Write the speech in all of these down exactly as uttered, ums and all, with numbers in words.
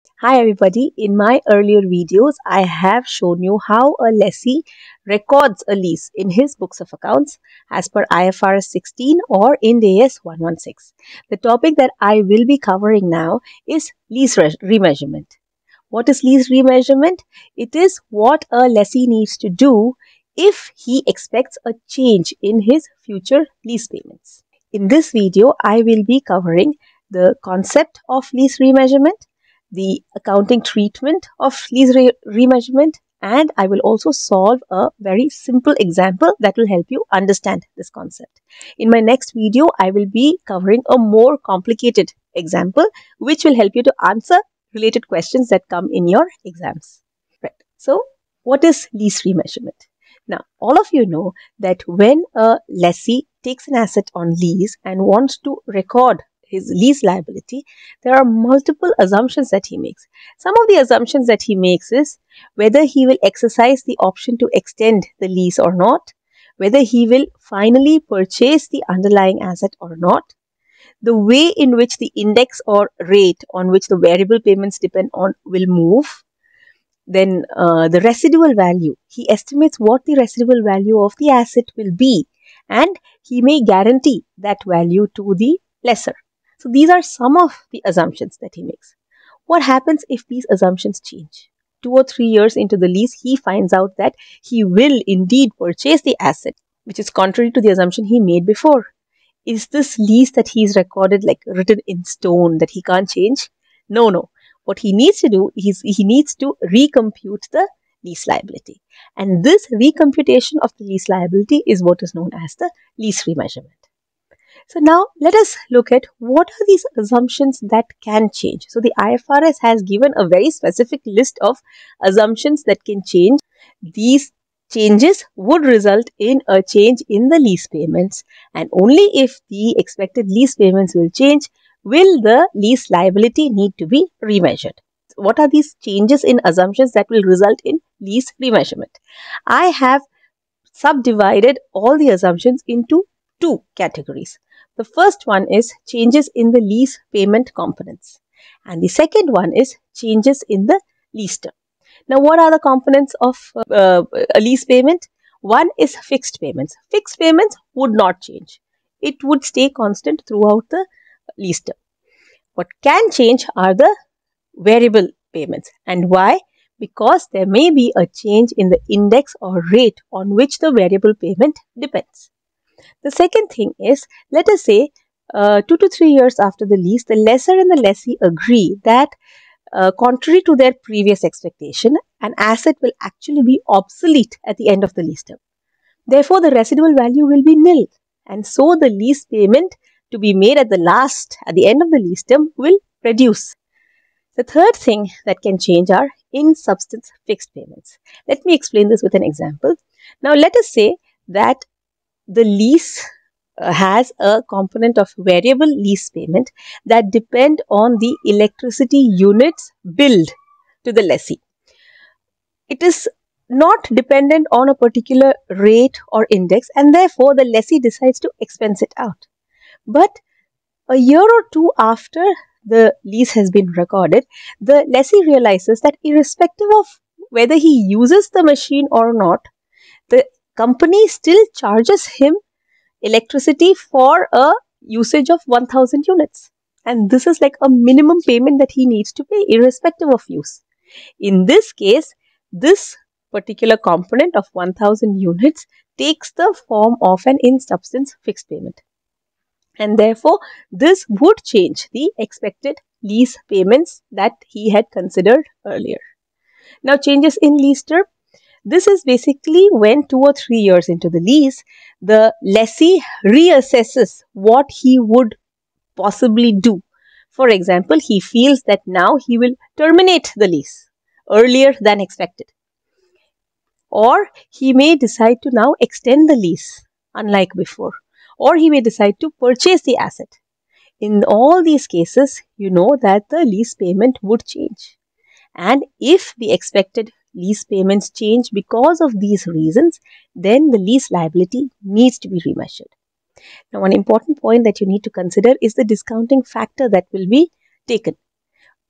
Hi everybody, in my earlier videos I have shown you how a lessee records a lease in his books of accounts as per I F R S sixteen or I N D A S one sixteen. The topic that I will be covering now is lease re remeasurement. What is lease remeasurement? It is what a lessee needs to do if he expects a change in his future lease payments. In this video, I will be covering the concept of lease remeasurement, the accounting treatment of lease re remeasurement, and I will also solve a very simple example that will help you understand this concept. In my next video, I will be covering a more complicated example which will help you to answer related questions that come in your exams. Right. So, what is lease remeasurement? Now, all of you know that when a lessee takes an asset on lease and wants to record his lease liability, there are multiple assumptions that he makes. Some of the assumptions that he makes is whether he will exercise the option to extend the lease or not, whether he will finally purchase the underlying asset or not, the way in which the index or rate on which the variable payments depend on will move, then uh, the residual value. He estimates what the residual value of the asset will be, and he may guarantee that value to the lessor. So these are some of the assumptions that he makes. What happens if these assumptions change? Two or three years into the lease, he finds out that he will indeed purchase the asset, which is contrary to the assumption he made before. Is this lease that he's recorded like written in stone that he can't change? No, no. What he needs to do is he needs to recompute the lease liability. And this recomputation of the lease liability is what is known as the lease remeasurement. So now let us look at what are these assumptions that can change. So the I F R S has given a very specific list of assumptions that can change. These changes would result in a change in the lease payments, and only if the expected lease payments will change will the lease liability need to be remeasured. What are these changes in assumptions that will result in lease remeasurement? I have subdivided all the assumptions into two categories. The first one is changes in the lease payment components, and the second one is changes in the lease term. Now, what are the components of uh, a lease payment? One is fixed payments. Fixed payments would not change. It would stay constant throughout the lease term. What can change are the variable payments. And why? Because there may be a change in the index or rate on which the variable payment depends. The second thing is, let us say uh, two to three years after the lease, the lessor and the lessee agree that uh, contrary to their previous expectation, an asset will actually be obsolete at the end of the lease term. Therefore, the residual value will be nil, and so the lease payment to be made at the last, at the end of the lease term will reduce. The third thing that can change are in substance fixed payments. Let me explain this with an example. Now, let us say that the lease uh, has a component of variable lease payment that depend on the electricity units billed to the lessee. It is not dependent on a particular rate or index, and therefore the lessee decides to expense it out. But a year or two after the lease has been recorded, the lessee realizes that irrespective of whether he uses the machine or not, the company still charges him electricity for a usage of one thousand units. And this is like a minimum payment that he needs to pay irrespective of use. In this case, this particular component of one thousand units takes the form of an in substance fixed payment. And therefore, this would change the expected lease payments that he had considered earlier. Now, changes in lease term. This is basically when two or three years into the lease, the lessee reassesses what he would possibly do. For example, he feels that now he will terminate the lease earlier than expected. Or he may decide to now extend the lease, unlike before. Or he may decide to purchase the asset. In all these cases, you know that the lease payment would change. And if the expected lease payments change because of these reasons, then the lease liability needs to be remeasured. Now, one important point that you need to consider is the discounting factor that will be taken.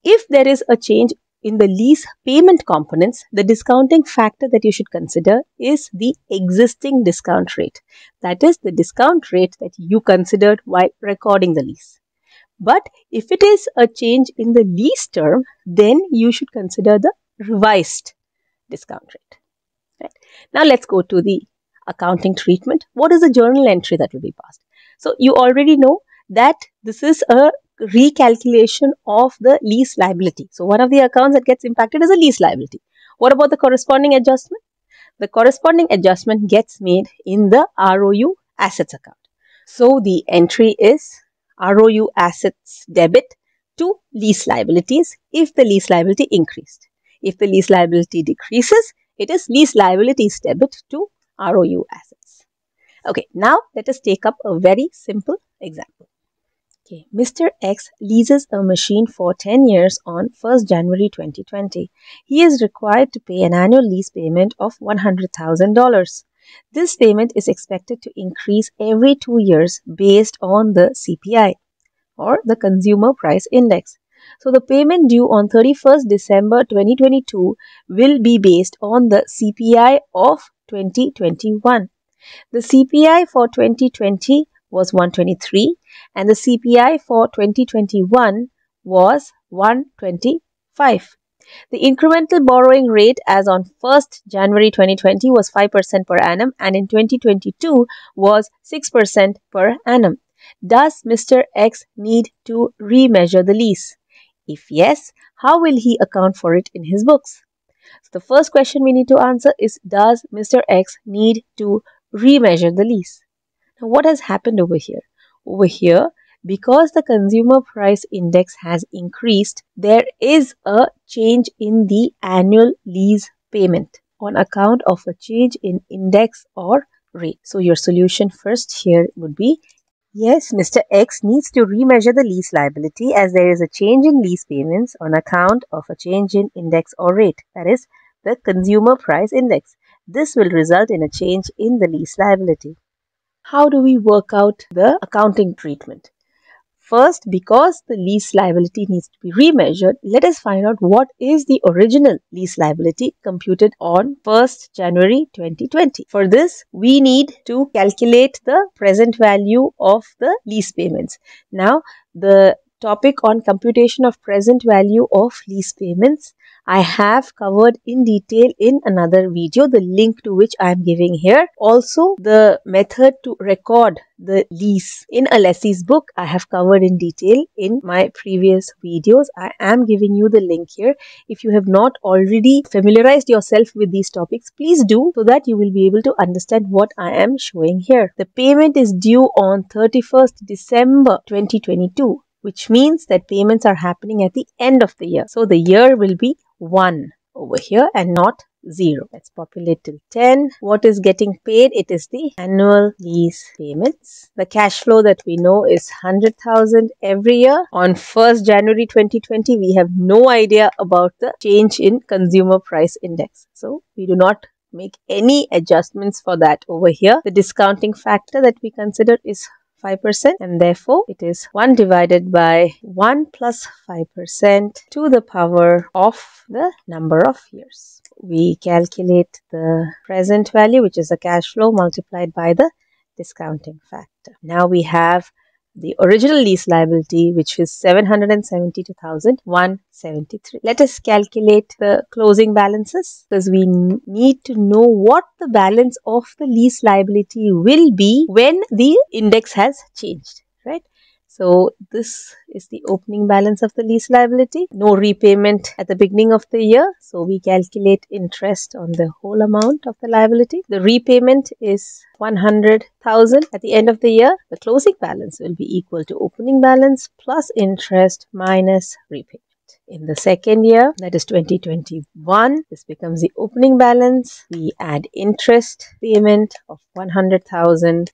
If there is a change in the lease payment components, the discounting factor that you should consider is the existing discount rate. That is the discount rate that you considered while recording the lease. But if it is a change in the lease term, then you should consider the revised discount rate. Right? Now let's go to the accounting treatment. What is the journal entry that will be passed? So you already know that this is a recalculation of the lease liability. So one of the accounts that gets impacted is a lease liability. What about the corresponding adjustment? The corresponding adjustment gets made in the R O U assets account. So the entry is R O U assets debit to lease liabilities if the lease liability increased. If the lease liability decreases, it is lease liabilities debit to R O U assets. Okay, now let us take up a very simple example. Okay, Mister X leases a machine for ten years on first January twenty twenty. He is required to pay an annual lease payment of one hundred thousand dollars. This payment is expected to increase every two years based on the C P I or the Consumer Price Index. So the payment due on thirty-first December twenty twenty-two will be based on the C P I of twenty twenty-one. The C P I for twenty twenty was one hundred twenty-three and the C P I for twenty twenty-one was one hundred twenty-five. The incremental borrowing rate as on first January twenty twenty was five percent per annum and in twenty twenty-two was six percent per annum. Does Mister X need to remeasure the lease? If yes, how will he account for it in his books? So the first question we need to answer is, does Mister X need to remeasure the lease? Now what has happened over here? Over here, because the consumer price index has increased, there is a change in the annual lease payment on account of a change in index or rate. So your solution first here would be, yes, Mister X needs to remeasure the lease liability as there is a change in lease payments on account of a change in index or rate, that is the consumer price index. This will result in a change in the lease liability. How do we work out the accounting treatment? First, because the lease liability needs to be remeasured, let us find out what is the original lease liability computed on first January twenty twenty. For this, we need to calculate the present value of the lease payments. Now, the topic on computation of present value of lease payments I have covered in detail in another video, the link to which I am giving here. Also, the method to record the lease in a lessee's book I have covered in detail in my previous videos. I am giving you the link here. If you have not already familiarized yourself with these topics, please do, so that you will be able to understand what I am showing here. The payment is due on thirty-first December twenty twenty-two. Which means that payments are happening at the end of the year. So the year will be one over here and not zero. Let's populate till ten. What is getting paid? It is the annual lease payments. The cash flow that we know is one hundred thousand every year. On first January twenty twenty, we have no idea about the change in consumer price index. So we do not make any adjustments for that over here. The discounting factor that we consider is five percent and therefore it is one divided by one plus five percent to the power of the number of years. We calculate the present value, which is the cash flow, multiplied by the discounting factor. Now we have the original lease liability, which is seven hundred seventy-two thousand one hundred seventy-three. Let us calculate the closing balances, because we need to know what the balance of the lease liability will be when the index has changed, right? So this is the opening balance of the lease liability. No repayment at the beginning of the year. So we calculate interest on the whole amount of the liability. The repayment is one hundred thousand at the end of the year. The closing balance will be equal to opening balance plus interest minus repayment. In the second year, that is twenty twenty-one, this becomes the opening balance. We add interest payment of one hundred thousand.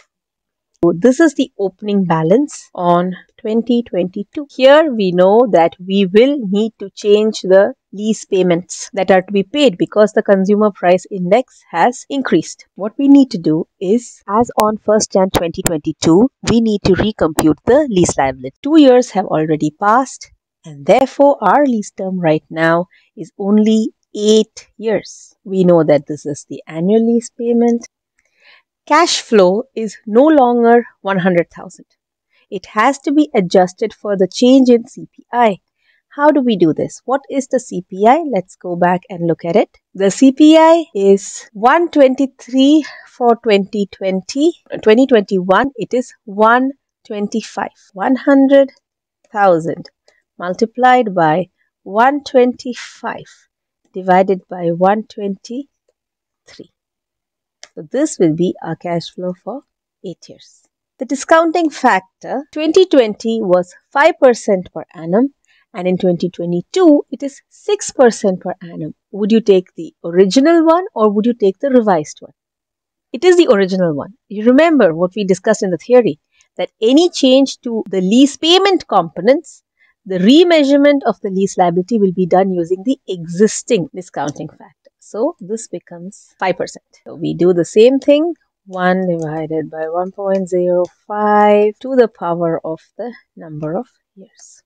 So this is the opening balance on twenty twenty-two. Here we know that we will need to change the lease payments that are to be paid because the consumer price index has increased. What we need to do is, as on first January twenty twenty-two, we need to recompute the lease liability. Two years have already passed. and therefore our lease term right now is only eight years. We know that this is the annual lease payment. Cash flow is no longer one hundred thousand. It has to be adjusted for the change in C P I. How do we do this? What is the C P I? Let's go back and look at it. The C P I is one hundred twenty-three for twenty twenty. twenty twenty-one, it is one hundred twenty-five. one hundred thousand multiplied by one hundred twenty-five divided by one hundred twenty-three. So this will be our cash flow for eight years. The discounting factor twenty twenty was five percent per annum, and in twenty twenty-two it is six percent per annum. Would you take the original one or would you take the revised one? It is the original one. You remember what we discussed in the theory, that any change to the lease payment components, the remeasurement of the lease liability will be done using the existing discounting factor. So this becomes five percent. So we do the same thing. one divided by one point zero five to the power of the number of years.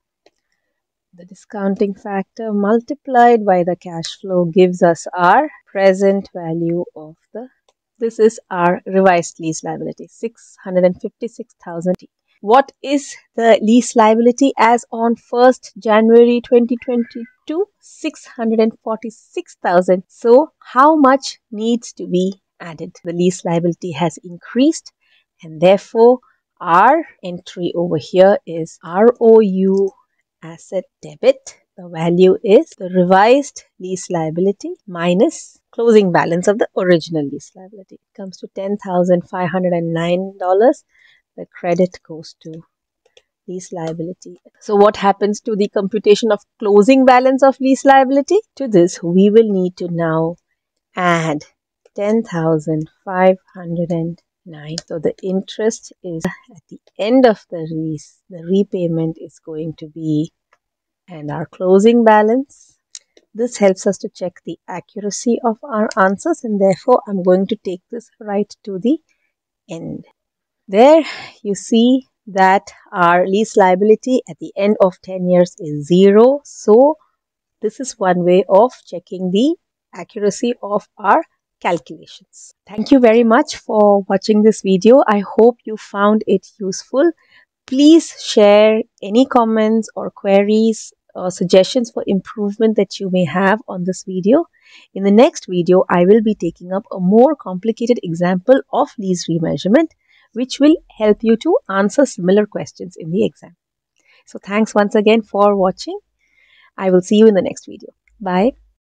The discounting factor multiplied by the cash flow gives us our present value of the, this is our revised lease liability, six hundred fifty-six thousand. What is the lease liability as on first January twenty twenty-two? six hundred forty-six thousand. So how much needs to be added? The lease liability has increased, and therefore our entry over here is R O U asset debit. The value is the revised lease liability minus closing balance of the original lease liability. It comes to ten thousand five hundred nine dollars. The credit goes to lease liability. So what happens to the computation of closing balance of lease liability? To this, we will need to now add ten thousand five hundred nine. So the interest is at the end of the lease. The repayment is going to be, and our closing balance. This helps us to check the accuracy of our answers, and therefore I'm going to take this right to the end. There you see that our lease liability at the end of ten years is zero. So this is one way of checking the accuracy of our calculations. Thank you very much for watching this video. I hope you found it useful. Please share any comments or queries or suggestions for improvement that you may have on this video. In the next video, I will be taking up a more complicated example of lease remeasurement, which will help you to answer similar questions in the exam. So thanks once again for watching. I will see you in the next video. Bye.